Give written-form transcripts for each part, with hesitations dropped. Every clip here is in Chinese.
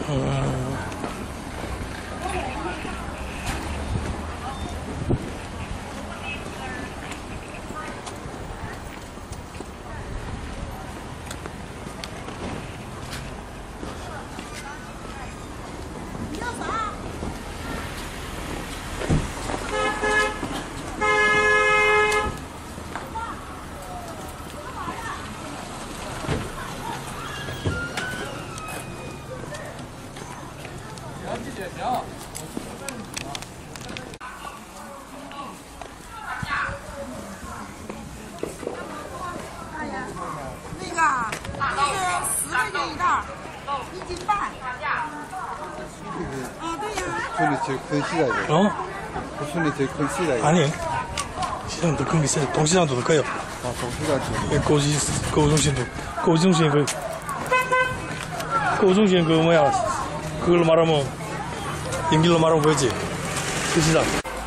村里제일 큰 시장이에요. 어? 부순이 제일 큰 시장이에요. 아니. 시장 더 큰 게 있어요. 동시장도 더 커요. 아, 동시장도. 购物中心도.购物中心购物中心뭐야. 그걸로 말하면, 연길로 말하면 뭐지? 그 시장.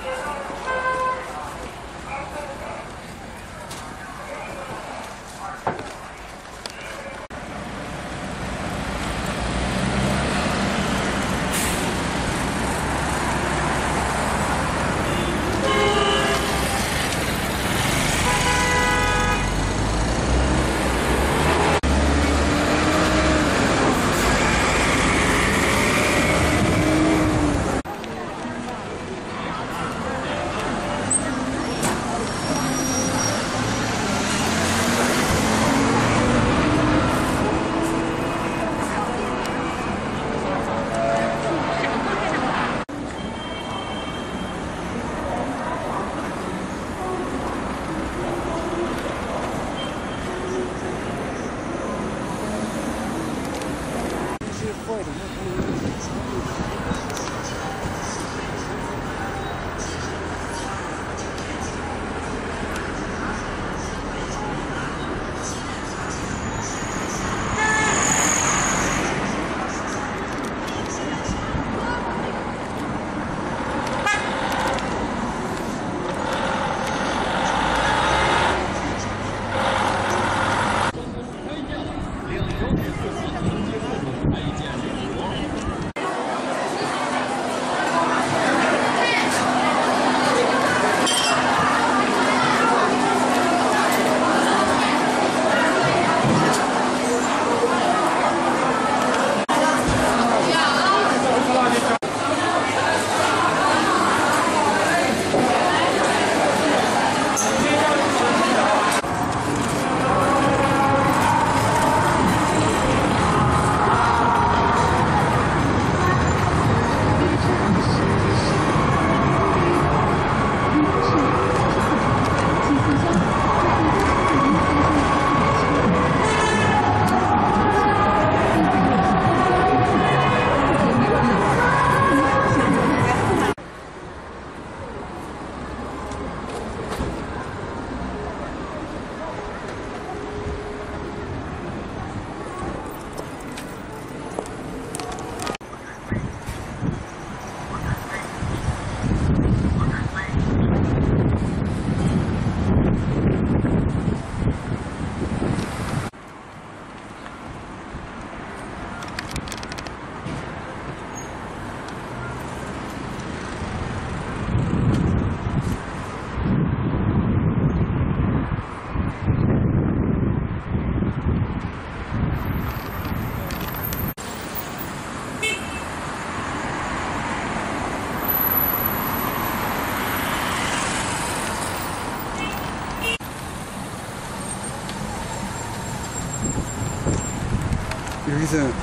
여기서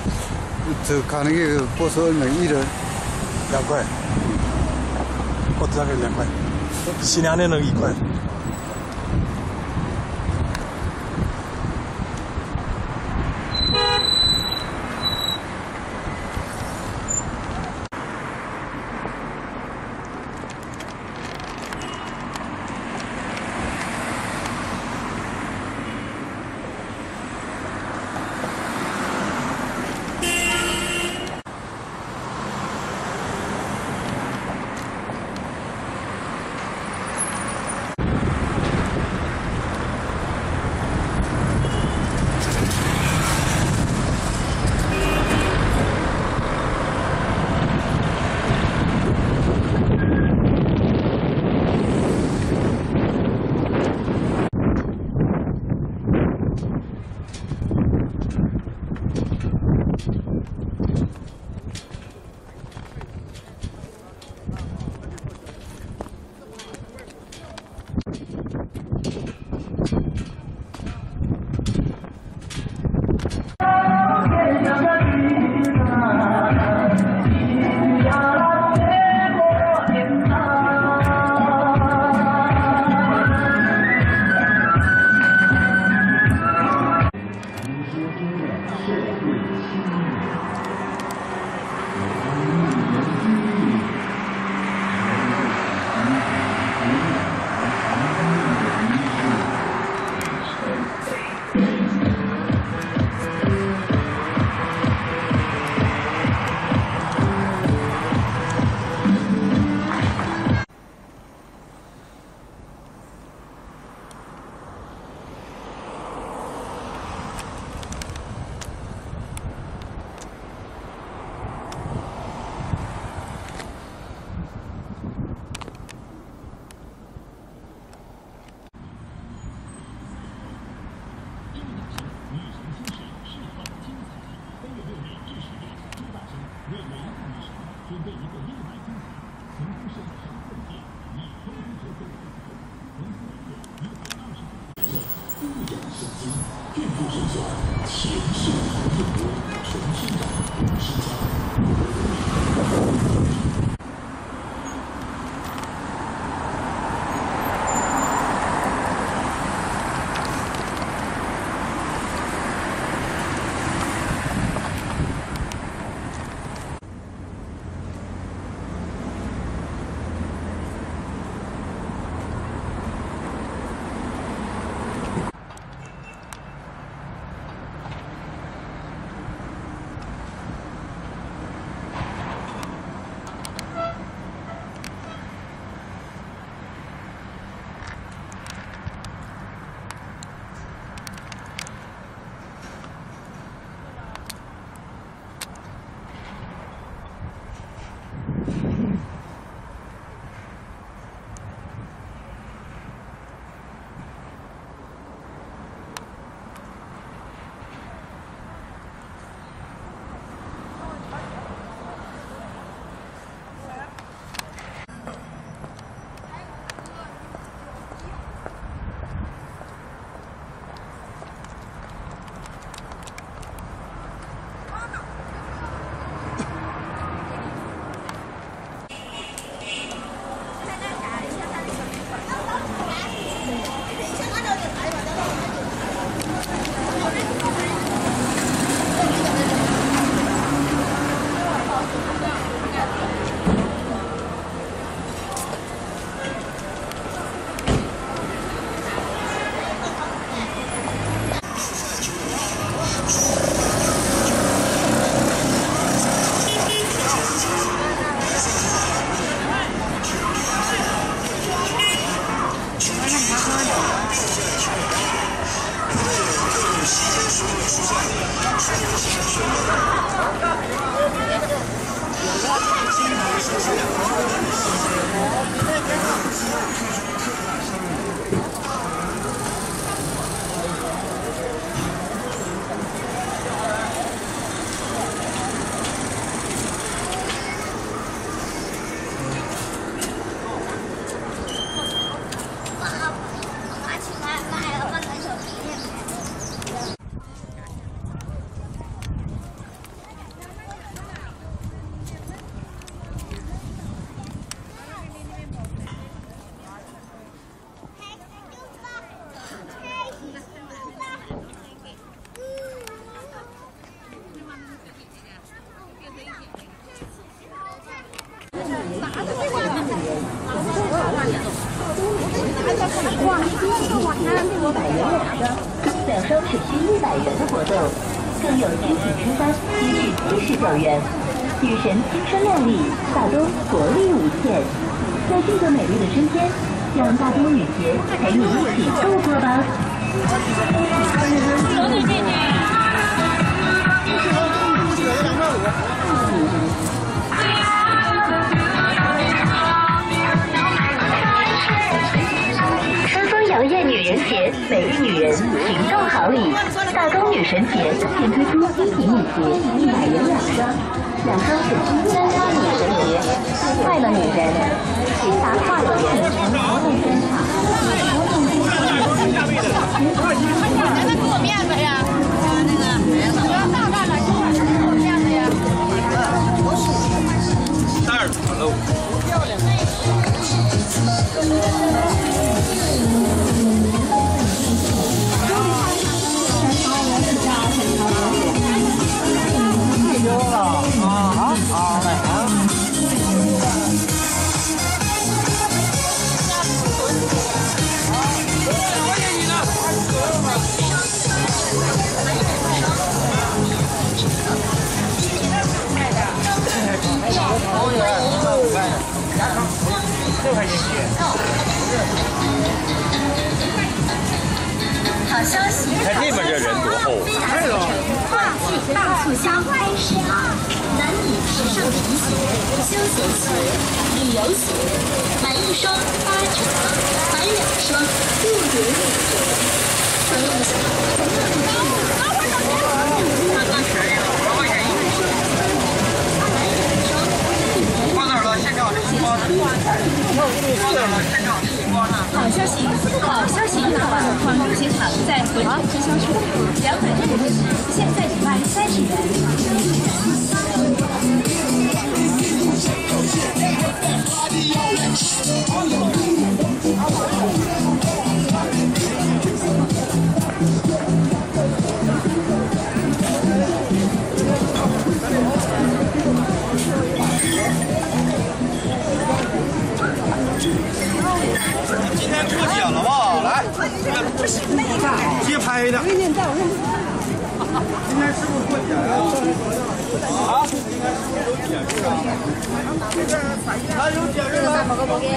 저 가는 게 버스 얼마 1원? 2块. 버스 타기 2块. 시내 안에는 2块. 两双只需100元的活动，更有集体出发机是79元。女神青春靓丽，大东活力无限。在这个美丽的春天，让大东女鞋陪你一起度过吧。摇曳女人节，美丽女人行动好礼。大东女神节现推出精品女鞋100元2 2周是参加女神节，快乐女人，请打快乐品城活动专场，活动经那给我面子呀！那个，不要大大的，给我面子呀！2 好消息！ 看那边这人多厚！ 话剧大促销开始了，男女时尚皮鞋、休闲鞋、旅游鞋，买1双8折，买2双6折6折。所有的小朋友在这里好消息！好消息！广州鞋厂在合成直销处，260，现在只卖30元。 今天过奖了吧？来，街拍的。今天师傅过奖呀？啊？还有奖任吗？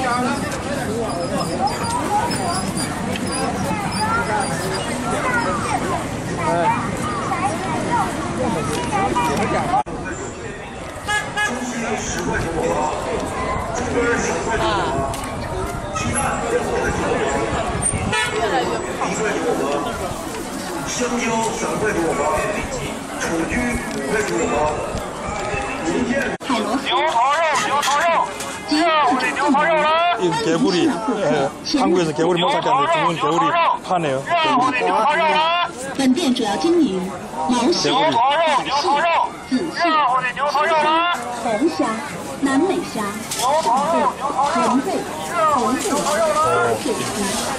香蕉3块多吧，雏菊5块多吧， 海螺丝。 牛头肉，我的牛头肉了。 이 개구리, 한국에서 개구리 못 찾겠는데 중국은 개구리 파네요. 我的牛头肉了。 本店主要经营毛虾、 牛头肉， 紫蟹、 我的牛头肉了。 红虾、南美虾、红贝、红贝、铁丝、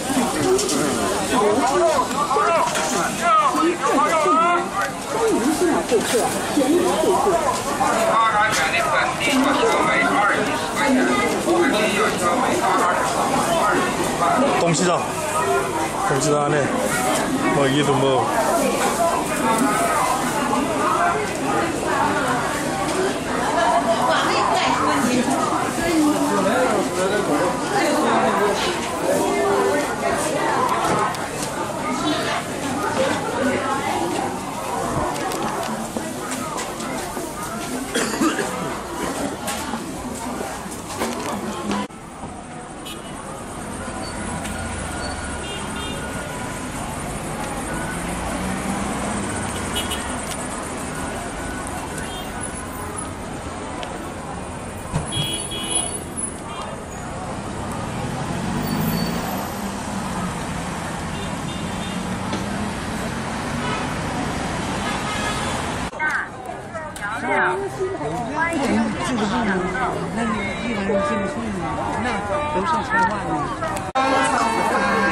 海参、一次的送人，欢迎新老顾客全力惠顾。 동시장 안에 뭐 이도 뭐 那你一般人进不去呢，那都上1000万呢。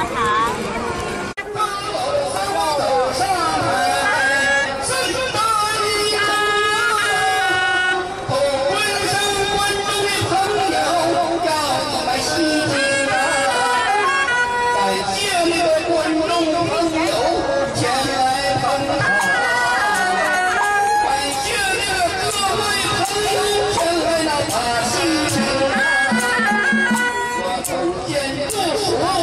花糖。 我